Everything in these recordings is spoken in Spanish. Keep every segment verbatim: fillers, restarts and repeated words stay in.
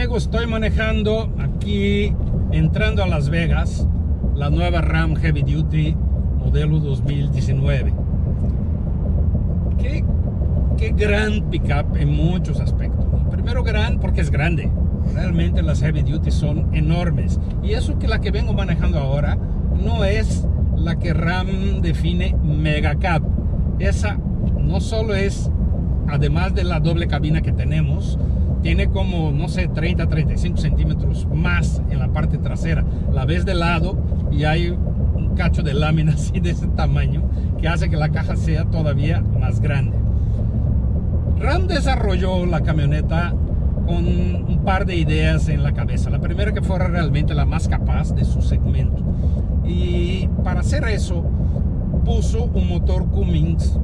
amigo, estoy manejando aquí, entrando a Las Vegas, la nueva Ram Heavy Duty modelo dos mil diecinueve. Qué, qué gran pickup en muchos aspectos. Primero, gran porque es grande. Realmente las Heavy Duty son enormes. Y eso que la que vengo manejando ahora no es la que Ram define Mega Cab. Esa no solo es, además de la doble cabina que tenemos, tiene como, no sé, treinta a treinta y cinco centímetros más en la parte trasera. La ves de lado y hay un cacho de lámina así de ese tamaño que hace que la caja sea todavía más grande. Ram desarrolló la camioneta con un par de ideas en la cabeza. La primera, que fuera realmente la más capaz de su segmento. Y para hacer eso puso un motor Cummins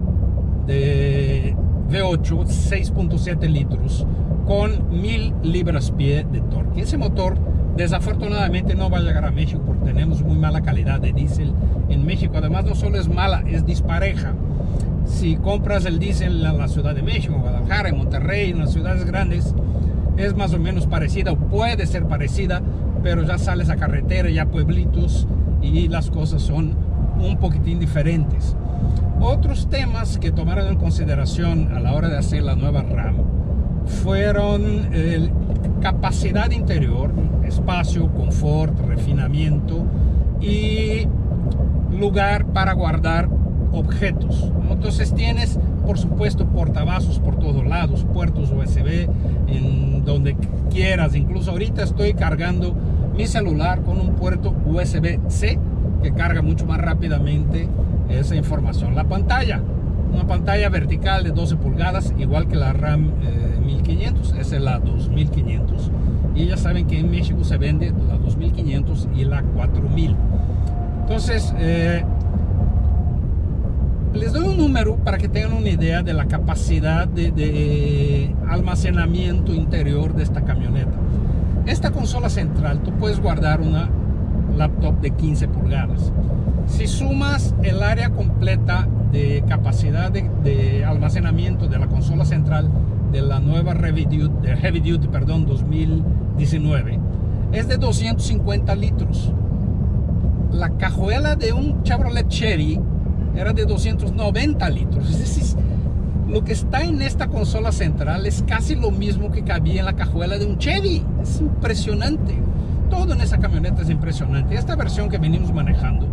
de V ocho seis punto siete litros con mil libras-pie de torque. Ese motor desafortunadamente no va a llegar a México porque tenemos muy mala calidad de diésel en México. Además, no solo es mala, es dispareja. Si compras el diésel en la Ciudad de México, en Guadalajara, en Monterrey, en las ciudades grandes, es más o menos parecida, o puede ser parecida, pero ya sales a carretera, ya pueblitos, y las cosas son un poquitín diferentes. Otros temas que tomaron en consideración a la hora de hacer la nueva Ram fueron eh, capacidad interior, espacio, confort, refinamiento y lugar para guardar objetos. Entonces tienes, por supuesto, portavasos por todos lados, puertos U S B en donde quieras. Incluso ahorita estoy cargando mi celular con un puerto U S B C que carga mucho más rápidamente esa información. La pantalla, una pantalla vertical de doce pulgadas, igual que la Ram eh, mil quinientos, esa es la dos mil quinientos, y ya saben que en México se vende la dos mil quinientos y la cuatro mil. Entonces eh, les doy un número para que tengan una idea de la capacidad de, de almacenamiento interior de esta camioneta. Esta consola central, tú puedes guardar una laptop de quince pulgadas. Si sumas el área completa de capacidad de, de almacenamiento de la consola central de la nueva Heavy Duty, de Heavy Duty perdón, dos mil diecinueve, es de doscientos cincuenta litros. La cajuela de un Chevrolet Chevy era de doscientos noventa litros. Es decir, lo que está en esta consola central es casi lo mismo que cabía en la cajuela de un Chevy. Es impresionante. Todo en esa camioneta es impresionante. Esta versión que venimos manejando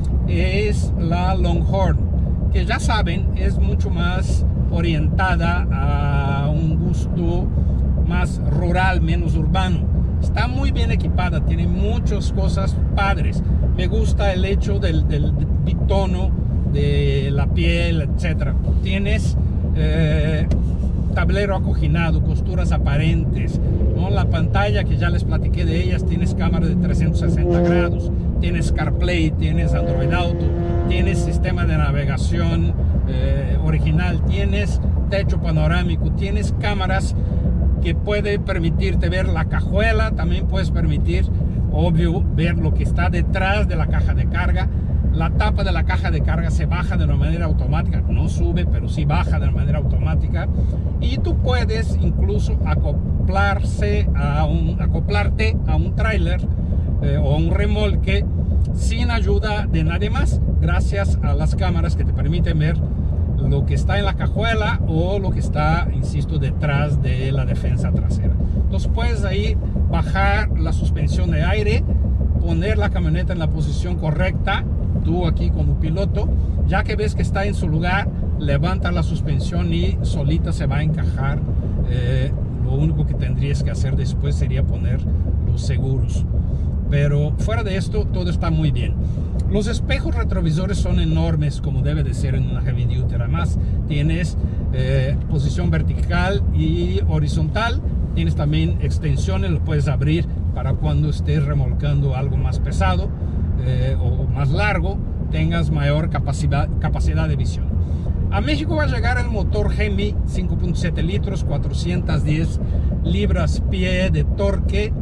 es la Longhorn, que ya saben es mucho más orientada a un gusto más rural, menos urbano. Está muy bien equipada, tiene muchas cosas padres. Me gusta el hecho del, del bitono de la piel, etcétera. Tienes eh, tablero acoginado, costuras aparentes, ¿no? La pantalla, que ya les platiqué de ellas, tienes cámara de trescientos sesenta grados, tienes CarPlay, tienes Android Auto, tienes sistema de navegación eh, original, tienes techo panorámico, tienes cámaras que puede permitirte ver la cajuela, también puedes permitir, obvio, ver lo que está detrás de la caja de carga. La tapa de la caja de carga se baja de una manera automática, no sube, pero sí baja de una manera automática, y tú puedes incluso acoplarse a un, acoplarte a un tráiler eh, o a un remolque sin ayuda de nadie más, gracias a las cámaras que te permiten ver lo que está en la cajuela o lo que está, insisto, detrás de la defensa trasera. Entonces puedes ahí bajar la suspensión de aire, poner la camioneta en la posición correcta, tú aquí como piloto, ya que ves que está en su lugar, levanta la suspensión y solita se va a encajar. Eh, lo único que tendrías que hacer después sería poner los seguros, pero fuera de esto todo está muy bien. Los espejos retrovisores son enormes, como debe de ser en una Heavy Duty. Además tienes eh, posición vertical y horizontal, tienes también extensiones, lo puedes abrir para cuando estés remolcando algo más pesado eh, o más largo, tengas mayor capacidad, capacidad de visión. A México va a llegar el motor Hemi cinco punto siete litros, cuatrocientas diez libras-pie de torque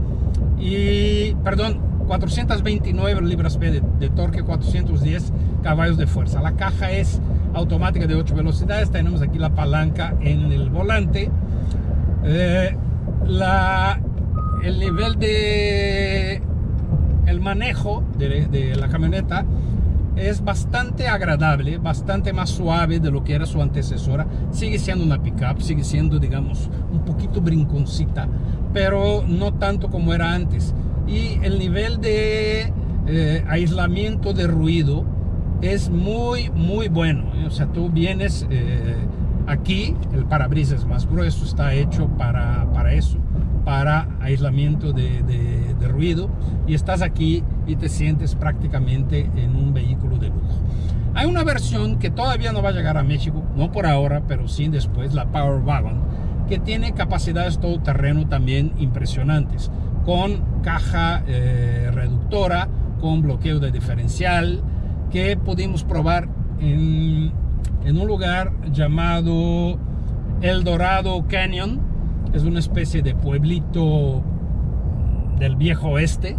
y, perdón, cuatrocientas veintinueve libras-pie de, de torque, cuatrocientos diez caballos de fuerza. La caja es automática de ocho velocidades. Tenemos aquí la palanca en el volante. Eh, la el nivel de el manejo de, de la camioneta es bastante agradable, bastante más suave de lo que era su antecesora. Sigue siendo una pickup, sigue siendo, digamos, un poquito brinconcita, pero no tanto como era antes. Y el nivel de eh, aislamiento de ruido es muy, muy bueno. O sea, tú vienes eh, aquí, el parabrisas más grueso, está hecho para, para eso, para aislamiento de, de, de ruido, y estás aquí y te sientes prácticamente en un vehículo de lujo. Hay una versión que todavía no va a llegar a México, no por ahora, pero sí después, la Power Wagon, que tiene capacidades todoterreno también impresionantes, con caja eh, reductora, con bloqueo de diferencial, que pudimos probar en, en un lugar llamado El Dorado Canyon. Es una especie de pueblito del viejo oeste,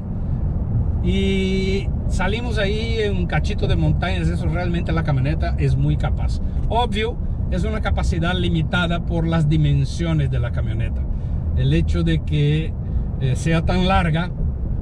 y salimos ahí en un cachito de montañas. Eso realmente la camioneta es muy capaz. Obvio, es una capacidad limitada por las dimensiones de la camioneta. El hecho de que eh, sea tan larga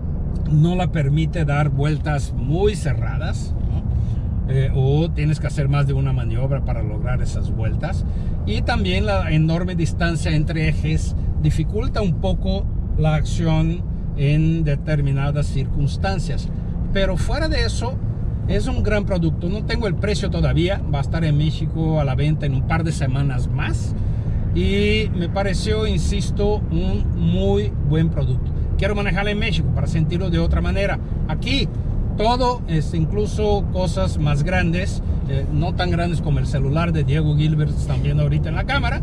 no la permite dar vueltas muy cerradas, ¿no? eh, o tienes que hacer más de una maniobra para lograr esas vueltas. Y también la enorme distancia entre ejes dificulta un poco la acción en determinadas circunstancias. Pero fuera de eso, es un gran producto. No tengo el precio todavía, va a estar en México a la venta en un par de semanas más. Y me pareció, insisto, un muy buen producto. Quiero manejarla en México para sentirlo de otra manera. Aquí todo es, incluso cosas más grandes, eh, no tan grandes como el celular de Diego Gilbert, están viendo ahorita en la cámara,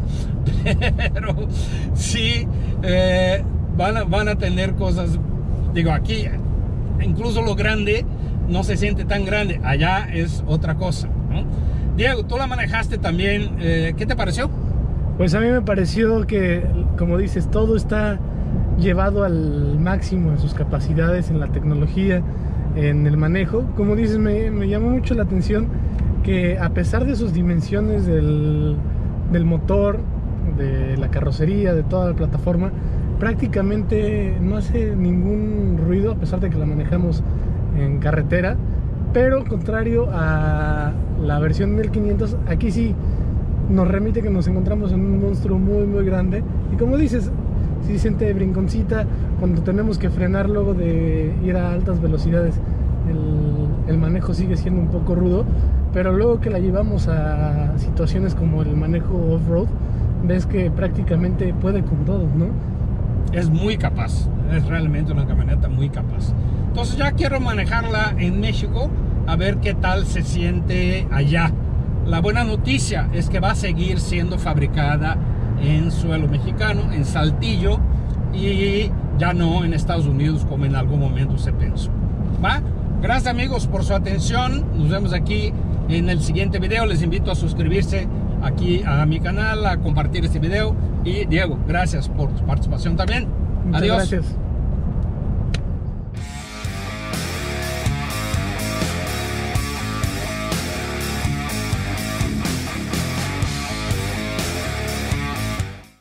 pero sí eh, van, a, van a tener cosas. Digo, aquí incluso lo grande no se siente tan grande, allá es otra cosa, ¿no? Diego, tú la manejaste también, eh, ¿qué te pareció? Pues a mí me pareció que, como dices, todo está llevado al máximo en sus capacidades, en la tecnología, en el manejo. Como dices, me, me llamó mucho la atención que, a pesar de sus dimensiones del, del motor, de la carrocería, de toda la plataforma, prácticamente no hace ningún ruido, a pesar de que la manejamos en carretera. Pero contrario a la versión mil quinientos, aquí sí nos remite que nos encontramos en un monstruo muy muy grande. Y como dices, sí siente brinconcita cuando tenemos que frenar luego de ir a altas velocidades. El, el manejo sigue siendo un poco rudo, pero luego que la llevamos a situaciones como el manejo off-road, ves que prácticamente puede con todo, ¿no? Es muy capaz, es realmente una camioneta muy capaz. Entonces ya quiero manejarla en México, a ver qué tal se siente allá. La buena noticia es que va a seguir siendo fabricada en suelo mexicano, en Saltillo, y ya no en Estados Unidos como en algún momento se pensó. ¿Va? Gracias, amigos, por su atención. Nos vemos aquí en el siguiente video. Les invito a suscribirse aquí a mi canal, a compartir este video. Y Diego, gracias por tu participación también. Muchas Adiós. Gracias.